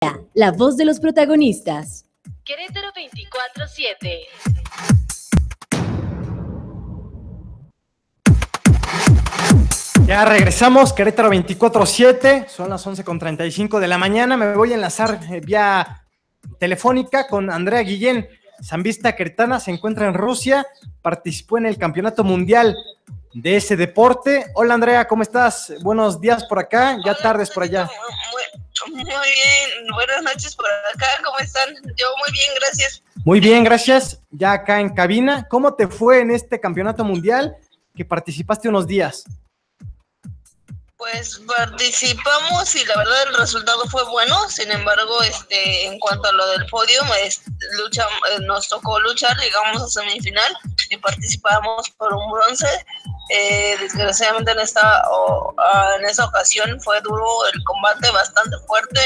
La voz de los protagonistas. Querétaro 24/7. Ya regresamos, Querétaro 24/7, son las 11:35 de la mañana. Me voy a enlazar vía telefónica con Andrea Guillén. Sambista queretana, se encuentra en Rusia, participó en el campeonato mundial de ese deporte. Hola Andrea, ¿cómo estás? Buenos días por acá, ya tardes por allá. Muy bien, buenas noches por acá, ¿cómo están? Yo muy bien, gracias. Muy bien, gracias. Ya acá en cabina, ¿cómo te fue en este campeonato mundial que participaste unos días? Pues participamos y la verdad el resultado fue bueno. Sin embargo, en cuanto a lo del podio, nos tocó luchar, llegamos a semifinal y participamos por un bronce. Desgraciadamente en esa ocasión fue duro el combate, bastante fuerte.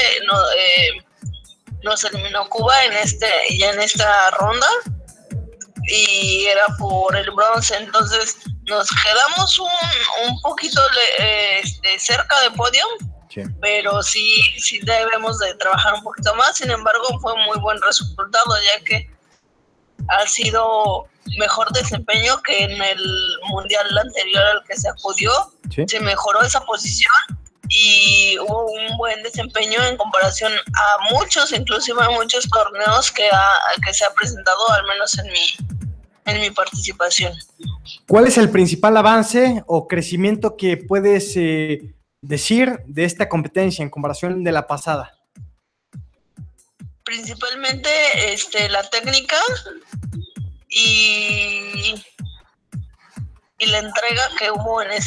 Nos eliminó Cuba en esta ronda y era por el bronce, entonces nos quedamos un poquito cerca de podio, sí. Pero sí debemos de trabajar un poquito más. Sin embargo, fue muy buen resultado, ya que ha sido mejor desempeño que en el mundial anterior al que se acudió. Sí. Se mejoró esa posición y hubo un buen desempeño en comparación a inclusive a muchos torneos que se ha presentado, al menos en mi participación. ¿Cuál es el principal avance o crecimiento que puedes decir de esta competencia en comparación de la pasada? Principalmente la técnica y la entrega que hubo en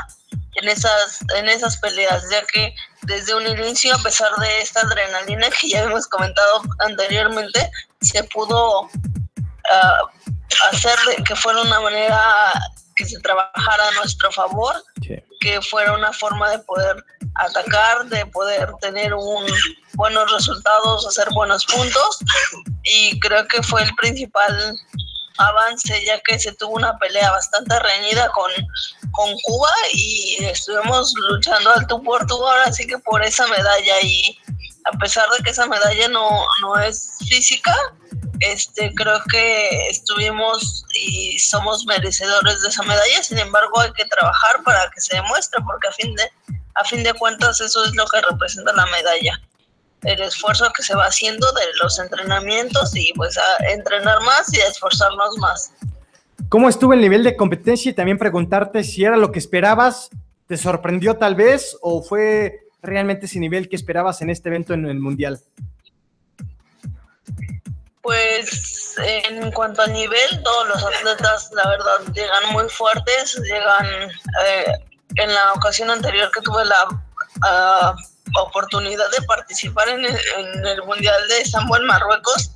esas peleas, ya que desde un inicio, a pesar de esta adrenalina que ya hemos comentado anteriormente, se pudo hacer que fuera una manera que se trabajara a nuestro favor, sí. Que fuera una forma de poder atacar, de poder tener buenos resultados, hacer buenos puntos, y creo que fue el principal avance, ya que se tuvo una pelea bastante reñida con Cuba y estuvimos luchando al tú por tú, ahora sí que por esa medalla, y a pesar de que esa medalla no es física, creo que estuvimos y somos merecedores de esa medalla. Sin embargo, hay que trabajar para que se demuestre, porque a fin de cuentas eso es lo que representa la medalla, el esfuerzo que se va haciendo de los entrenamientos y pues a entrenar más y a esforzarnos más. ¿Cómo estuvo el nivel de competencia? Y también preguntarte si era lo que esperabas, ¿te sorprendió tal vez o fue realmente ese nivel que esperabas en este evento en el Mundial? Pues en cuanto al nivel, todos los atletas la verdad llegan muy fuertes, en la ocasión anterior que tuve la oportunidad de participar en el Mundial de Estambul, Marruecos,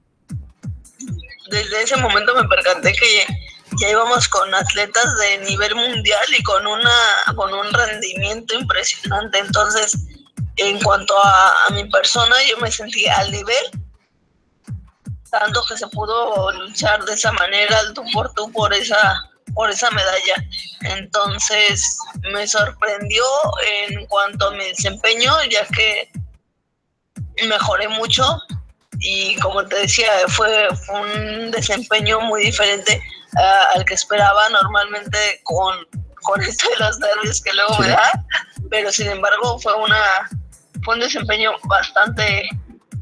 desde ese momento me percaté que ya íbamos con atletas de nivel mundial y con un rendimiento impresionante. Entonces, en cuanto a mi persona, yo me sentí al nivel, tanto que se pudo luchar de esa manera, al tú por esa medalla. Entonces me sorprendió en cuanto a mi desempeño, ya que mejoré mucho y, como te decía, fue un desempeño muy diferente al que esperaba normalmente con esto de los nervios que luego me da, pero sin embargo fue un desempeño bastante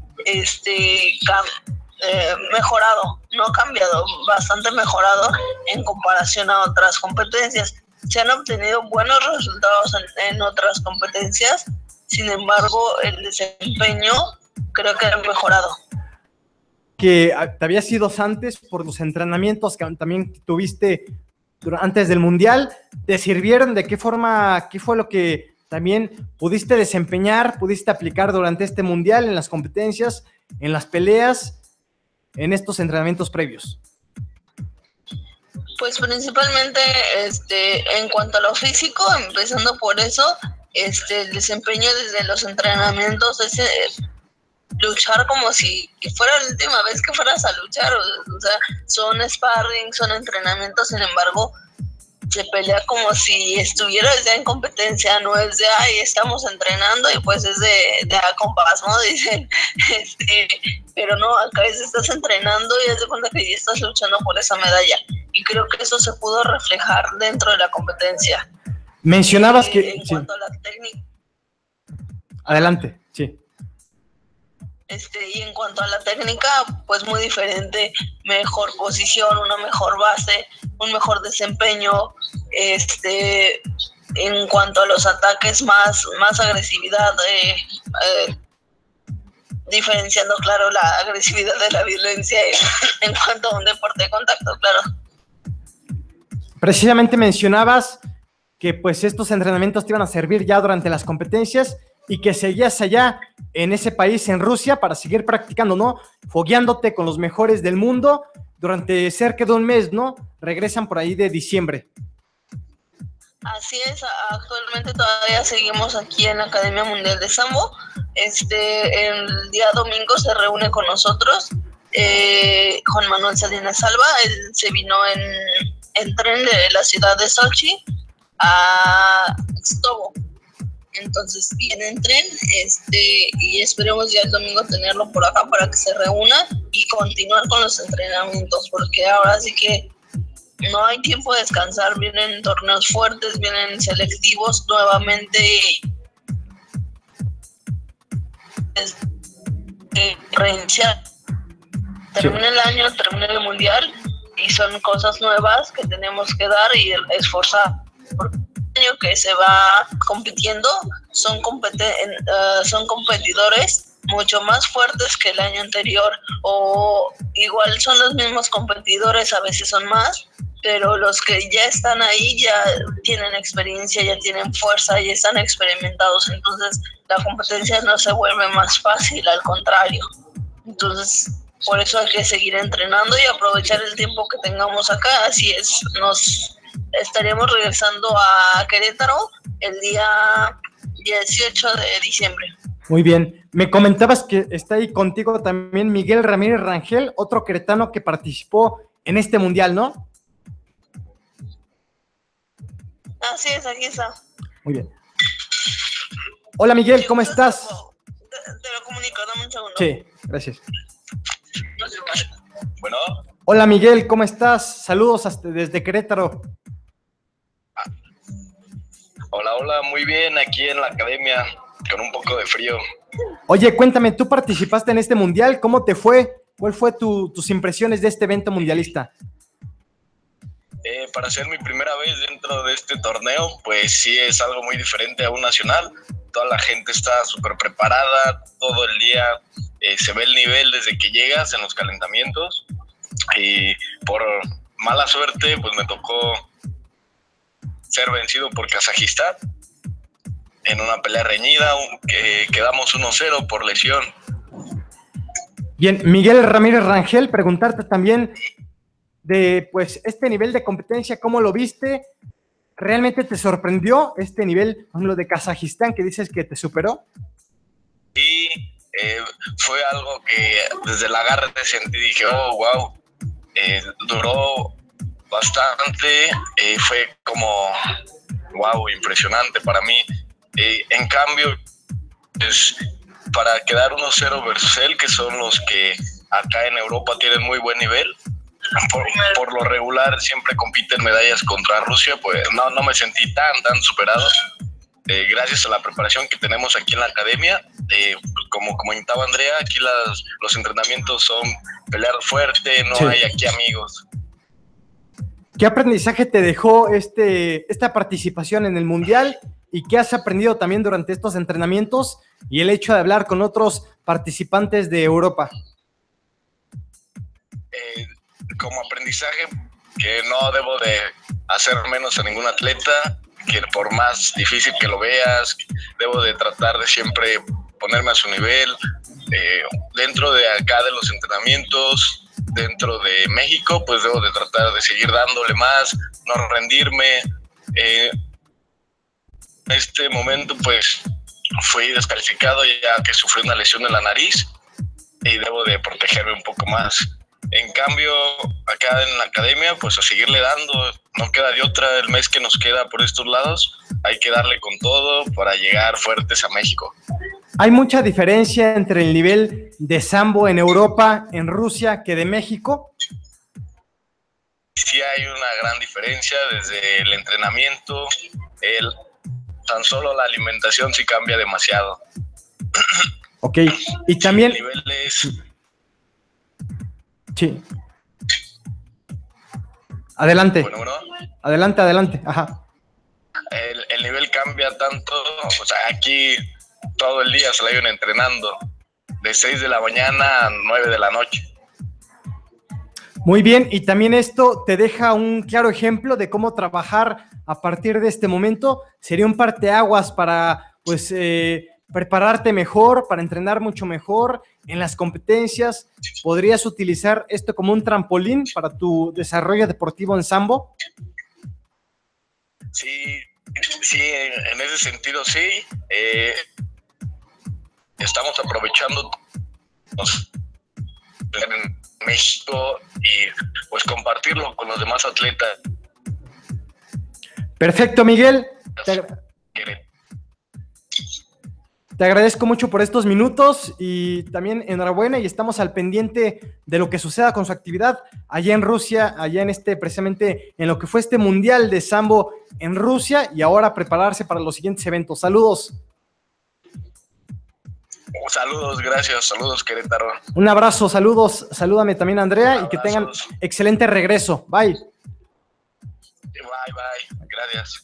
mejorado, no cambiado, bastante mejorado en comparación a otras competencias. Se han obtenido buenos resultados en otras competencias, sin embargo el desempeño creo que ha mejorado. Que te habías ido antes por los entrenamientos que también tuviste antes del Mundial, ¿te sirvieron? ¿De qué forma? ¿Qué fue lo que también pudiste desempeñar, pudiste aplicar durante este Mundial en las competencias, en las peleas, en estos entrenamientos previos? Pues principalmente en cuanto a lo físico, empezando por eso, el desempeño desde los entrenamientos es luchar como si fuera la última vez que fueras a luchar, o sea, son sparring, son entrenamientos. Sin embargo, se pelea como si estuvieras ya en competencia, no es de, ay, estamos entrenando y pues es de a compás, ¿no? Dicen, pero no, acá estás entrenando y haz de cuenta que ya estás luchando por esa medalla. Y creo que eso se pudo reflejar dentro de la competencia. Mencionabas que... En cuanto a la técnica. Adelante, sí. Y en cuanto a la técnica, pues muy diferente, mejor posición, una mejor base, un mejor desempeño, en cuanto a los ataques, más agresividad, diferenciando, claro, la agresividad de la violencia en cuanto a un deporte de contacto, claro. Precisamente mencionabas que pues estos entrenamientos te iban a servir ya durante las competencias y que seguías allá en ese país, en Rusia, para seguir practicando, ¿no? Fogueándote con los mejores del mundo durante cerca de un mes, ¿no? Regresan por ahí de diciembre. Así es, actualmente todavía seguimos aquí en la Academia Mundial de Sambo. El día domingo se reúne con nosotros Juan Manuel Salinas Salva. Él se vino en tren de la ciudad de Sochi a Xtobo. Entonces viene en tren y esperemos ya el domingo tenerlo por acá para que se reúna y continuar con los entrenamientos, porque ahora sí que no hay tiempo de descansar, vienen torneos fuertes, vienen selectivos nuevamente, reiniciar. Termina el año, termina el mundial y son cosas nuevas que tenemos que dar y esforzar. Que se va compitiendo son competidores mucho más fuertes que el año anterior, o igual son los mismos competidores, a veces son más, pero los que ya están ahí ya tienen experiencia, ya tienen fuerza, ya están experimentados, entonces la competencia no se vuelve más fácil, al contrario. Entonces por eso hay que seguir entrenando y aprovechar el tiempo que tengamos acá. Así es, estaremos regresando a Querétaro el día 18 de diciembre. Muy bien. Me comentabas que está ahí contigo también Miguel Ramírez Rangel, otro queretano que participó en este mundial, ¿no? Así es, aquí está. Muy bien. Hola Miguel, ¿cómo estás? Te lo comunico, dame un segundo. Sí, gracias. Bueno. Hola Miguel, ¿cómo estás? Saludos desde Querétaro. Hola, muy bien, aquí en la academia, con un poco de frío. Oye, cuéntame, ¿tú participaste en este mundial? ¿Cómo te fue? ¿Cuál fue tus impresiones de este evento mundialista? Para ser mi primera vez dentro de este torneo, pues sí es algo muy diferente a un nacional. Toda la gente está súper preparada, todo el día se ve el nivel desde que llegas en los calentamientos. Y por mala suerte, pues me tocó ser vencido por Kazajistán en una pelea reñida, quedamos 1-0 por lesión. Bien, Miguel Ramírez Rangel, preguntarte también de pues este nivel de competencia, ¿cómo lo viste? ¿Realmente te sorprendió este nivel, por ejemplo, de Kazajistán que dices que te superó? Sí, fue algo que desde el agarre sentí, dije, oh, wow, duró bastante, fue como, wow, impresionante para mí. En cambio, pues, para quedar 1-0 versus él, que son los que acá en Europa tienen muy buen nivel, por lo regular siempre compiten medallas contra Rusia, pues no me sentí tan superado. Gracias a la preparación que tenemos aquí en la academia, como comentaba Andrea, aquí los entrenamientos son pelear fuerte, no sí. Hay aquí amigos. ¿Qué aprendizaje te dejó esta participación en el Mundial y qué has aprendido también durante estos entrenamientos y el hecho de hablar con otros participantes de Europa? Como aprendizaje, que no debo de hacer menos a ningún atleta, que por más difícil que lo veas, debo de tratar de siempre ponerme a su nivel, dentro de acá de los entrenamientos, dentro de México, pues debo de tratar de seguir dándole más, no rendirme. En este momento, pues, fui descalificado ya que sufrí una lesión en la nariz y debo de protegerme un poco más. En cambio, acá en la academia, pues a seguirle dando, no queda de otra el mes que nos queda por estos lados, hay que darle con todo para llegar fuertes a México. ¿Hay mucha diferencia entre el nivel de sambo en Europa, en Rusia, que de México? Sí hay una gran diferencia desde el entrenamiento, tan solo la alimentación sí cambia demasiado. Ok, y también... El nivel es... Sí. Adelante. Bueno. Adelante. Ajá. El nivel cambia tanto, o sea, aquí todo el día se la iban entrenando, de 6 de la mañana a 9 de la noche. Muy bien, y también esto te deja un claro ejemplo de cómo trabajar a partir de este momento. Sería un parteaguas para, pues, prepararte mejor, para entrenar mucho mejor en las competencias. ¿Podrías utilizar esto como un trampolín para tu desarrollo deportivo en sambo? Sí, en ese sentido sí. Estamos aprovechando en México y pues compartirlo con los demás atletas. Perfecto, Miguel. Te agradezco mucho por estos minutos y también enhorabuena, y estamos al pendiente de lo que suceda con su actividad allá en Rusia, allá en precisamente en lo que fue este Mundial de Sambo en Rusia, y ahora prepararse para los siguientes eventos. Saludos. Saludos, gracias, saludos Querétaro. Un abrazo, saludos, salúdame también a Andrea y que tengan excelente regreso. Bye. Bye, gracias.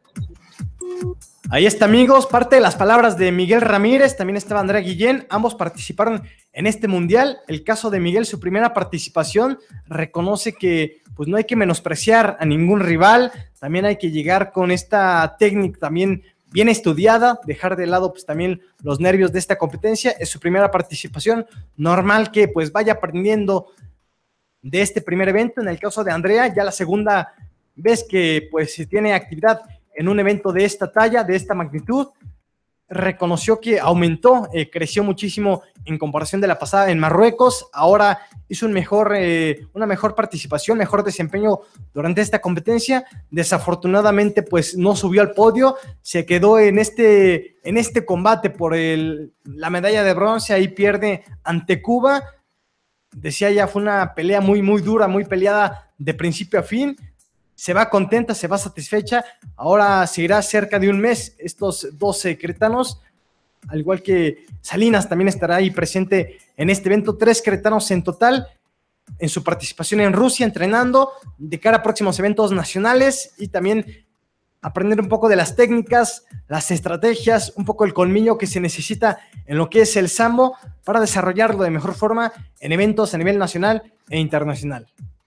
Ahí está, amigos, parte de las palabras de Miguel Ramírez, también estaba Andrea Guillén, ambos participaron en este mundial. El caso de Miguel, su primera participación, reconoce que pues no hay que menospreciar a ningún rival, también hay que llegar con esta técnica también bien estudiada, dejar de lado pues también los nervios de esta competencia. Es su primera participación, normal que pues vaya aprendiendo de este primer evento. En el caso de Andrea, ya la segunda vez que pues tiene actividad en un evento de esta talla, de esta magnitud, reconoció que aumentó, creció muchísimo en comparación de la pasada en Marruecos. Ahora hizo una mejor participación, mejor desempeño durante esta competencia. Desafortunadamente, pues no subió al podio, se quedó en este combate por la medalla de bronce, ahí pierde ante Cuba. Decía ya, fue una pelea muy, muy dura, muy peleada de principio a fin. Se va contenta, se va satisfecha. Ahora seguirá cerca de un mes estos 12 queretanos, al igual que Salinas también estará ahí presente en este evento. 3 queretanos en total en su participación en Rusia, entrenando de cara a próximos eventos nacionales y también aprender un poco de las técnicas, las estrategias, un poco el colmillo que se necesita en lo que es el sambo para desarrollarlo de mejor forma en eventos a nivel nacional e internacional.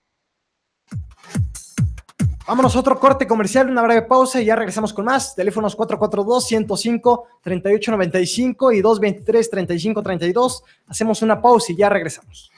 Vámonos a otro corte comercial, una breve pausa y ya regresamos con más. Teléfonos 442-105-3895 y 223-3532. Hacemos una pausa y ya regresamos.